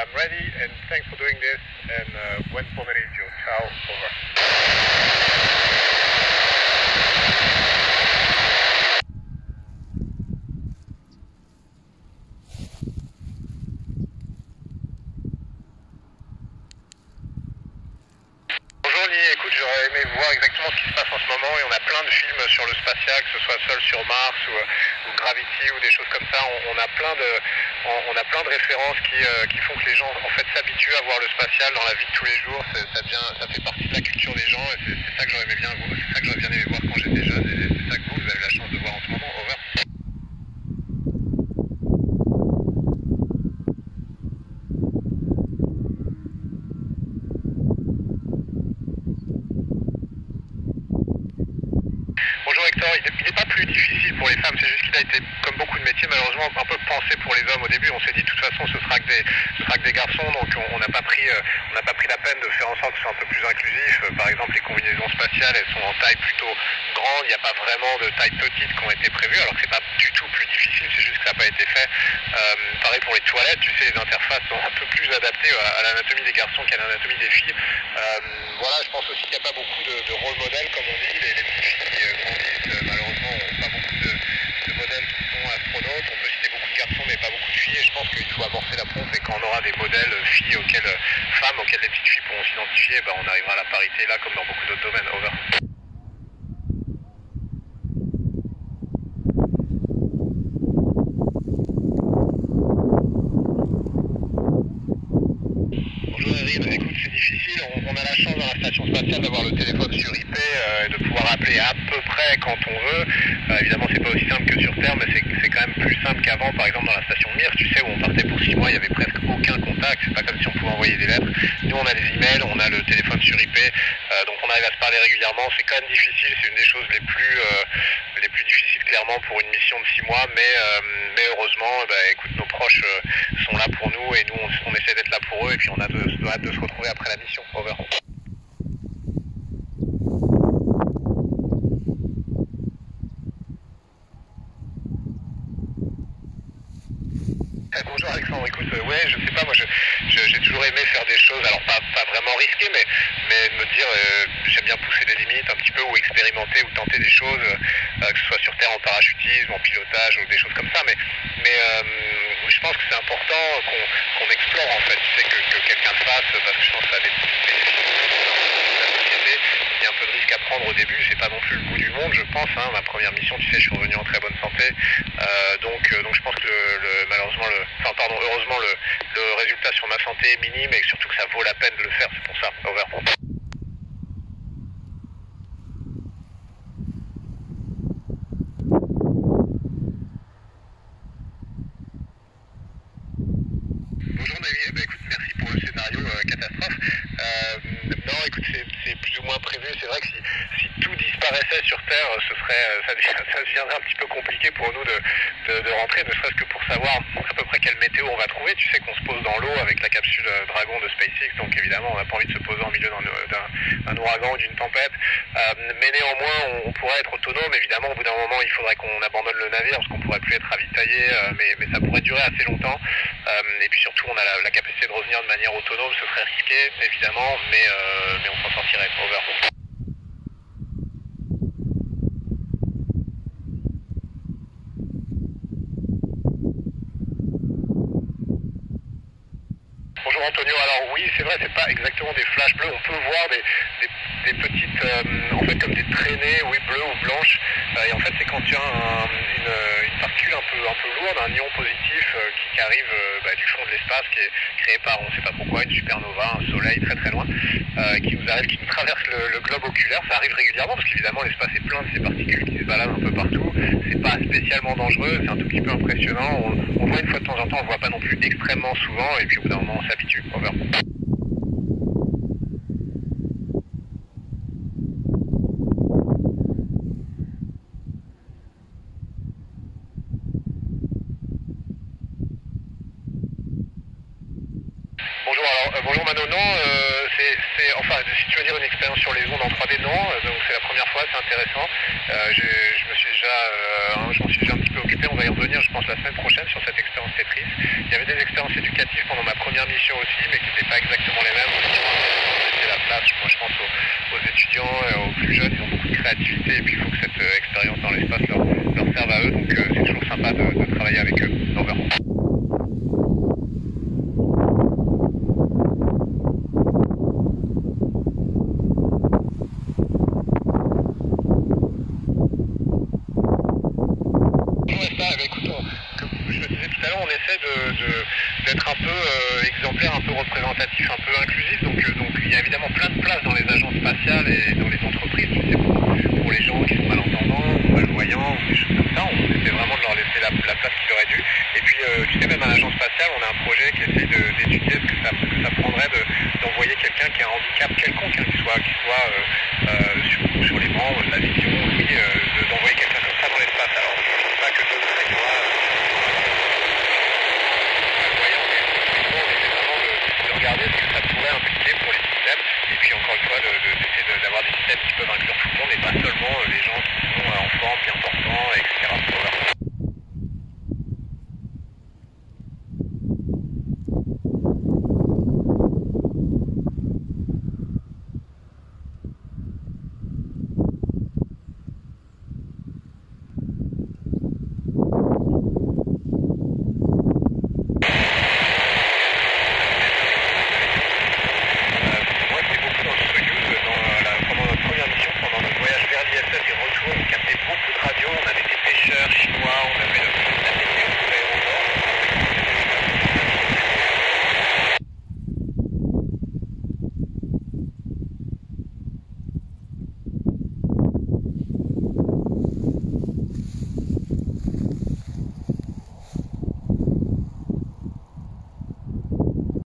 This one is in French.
I'm ready, and thanks for doing this. And when for radio, ciao, over. Bonjour Lee, écoute, j'aurais aimé voir exactement ce qui se passe en ce moment et on a plein de films sur le spatial, que ce soit Seul sur Mars ou Gravity ou des choses comme ça. On a plein de références qui font que les gens en fait s'habituent à voir le spatial dans la vie de tous les jours. Ça fait partie de la culture des gens et c'est ça que j'aurais bien aimé voir quand j'étais jeune et c'est ça que vous avez la chance de voir en ce moment. Over. Bonjour Hector, il n'est pas plus difficile pour les femmes, c'est juste qu'il a été, comme beaucoup de métiers malheureusement, un peu pensé pour les hommes au début. On s'est dit de toute façon ce sera que des garçons, donc on n'a pas pris la peine de faire en sorte que ce soit un peu plus inclusif. Par exemple, les combinaisons spatiales, elles sont en taille plutôt grande, il n'y a pas vraiment de taille petite qui ont été prévues, alors que c'est pas du tout plus difficile, c'est juste que ça n'a pas été fait. Pareil pour les toilettes, tu sais, les interfaces sont un peu plus adaptées à l'anatomie des garçons qu'à l'anatomie des filles. Voilà, je pense aussi qu'il n'y a pas beaucoup de rôle modèle, comme on dit, les petites filles qui grandissent, malheureusement, n'ont pas beaucoup de modèles qui sont astronautes. On peut citer beaucoup de garçons, mais pas beaucoup de filles, et je pense qu'il faut amorcer la pompe, et quand on aura des modèles filles femmes auxquelles les petites filles pourront s'identifier, on arrivera à la parité là, comme dans beaucoup d'autres domaines. Over. Bonjour Erin, écoute, c'est difficile, on a la chance dans la station spatiale d'avoir le téléphone sur IP et de pouvoir appeler à peu près quand on veut. Évidemment c'est pas aussi simple que sur Terre, mais c'est quand même plus simple qu'avant. Par exemple dans la station Mir, tu sais, où on partait pour 6 mois, il y avait presque aucun contact, c'est pas comme si on pouvait envoyer des lettres. Nous on a les emails, on a le téléphone sur IP, donc on arrive à se parler régulièrement. C'est quand même difficile, c'est une des choses les plus difficiles clairement pour une mission de 6 mois, mais heureusement, écoute, nos proches sont là pour nous et nous on essaie d'être là pour eux et puis on a hâte de se retrouver après la mission. Over. Bonjour Alexandre, écoute, ouais, je sais pas, moi j'ai toujours aimé faire des choses, alors pas vraiment risquées, mais de me dire, j'aime bien pousser les limites un petit peu, ou expérimenter, ou tenter des choses, que ce soit sur Terre en parachutisme, en pilotage, ou des choses comme ça, mais je pense que c'est important qu'on explore en fait, tu sais, que quelqu'un le fasse, parce que je pense que ça a des bénéfices de la société. Il y a un peu de risque à prendre au début, c'est pas non plus le bout du monde, je pense. Ma première mission, tu sais, je suis revenu en très bonne santé, donc je pense que heureusement le résultat sur ma santé est minime et surtout que ça vaut la peine de le faire, c'est pour ça. Over. Bonjour David, écoute, merci pour le scénario catastrophe. Non, écoute, c'est plus ou moins prévu. C'est vrai que si tout disparaissait sur Terre, ça deviendrait un petit peu compliqué pour nous de rentrer, ne serait-ce que pour savoir à peu près quelle météo on va trouver. Tu sais qu'on se pose dans l'eau avec la capsule Dragon de SpaceX, donc évidemment on n'a pas envie de se poser en milieu d'un ouragan ou d'une tempête. Mais néanmoins, on pourrait être autonome. Évidemment, au bout d'un moment, il faudrait qu'on abandonne le navire parce qu'on pourrait plus être ravitaillé, mais ça pourrait durer assez longtemps. Et puis surtout, on a la capacité de revenir de manière autonome. Ce serait risqué, évidemment, mais on s'en sortirait. Over. Bonjour Antonio, alors oui c'est vrai, c'est pas exactement des flashs bleus, on peut voir des petites, en fait comme des traînées, oui, bleues ou blanches, et en fait c'est quand il y a une particule un peu lourde, un ion positif qui arrive du fond de l'espace, qui est créé par on sait pas pourquoi, une supernova, un soleil très très loin, qui nous traverse le globe oculaire. Ça arrive régulièrement parce qu'évidemment l'espace est plein de ces particules qui se baladent un peu partout, c'est pas spécialement dangereux, c'est un tout petit peu impressionnant, on voit une fois de temps en temps, on voit pas non plus extrêmement souvent, et puis au bout d'un moment on s'habitue. Over. Bonjour Manon, non, enfin, si tu veux dire une expérience sur les ondes en 3D, non. Donc c'est la première fois, c'est intéressant. Je m'en suis déjà un petit peu occupé. On va y revenir, je pense, la semaine prochaine sur cette expérience Tetris. Il y avait des expériences éducatives pendant ma première mission aussi, mais qui n'étaient pas exactement les mêmes. C'était la place. Moi, je pense aux étudiants, aux plus jeunes. Ils ont beaucoup de créativité et puis il faut que cette expérience dans l'espace leur serve à eux. Donc c'est toujours sympa de travailler avec eux. Over. Comme je le disais tout à l'heure, on essaie d'être un peu exemplaire, un peu représentatif, un peu inclusif. Donc il y a évidemment plein de places dans les agences spatiales et dans les entreprises, tu sais, pour les gens qui sont malentendants ou malvoyants ou des choses comme ça. On essaie vraiment de leur laisser la place qu'il aurait dû. Et puis tu sais, même à l'agence spatiale, on a un projet qui essaie d'étudier ce que ça prendrait d'envoyer quelqu'un qui a un handicap quelconque, hein, qui soit sur les membres, la vision, oui, d'envoyer quelqu'un comme ça dans l'espace. Alors je ne dis pas que demain il y aura regarder ce que ça pourrait impliquer pour les systèmes et puis encore une fois d'essayer d'avoir des systèmes qui peuvent inclure tout le monde et pas seulement les gens qui sont en forme, bien portants, etc.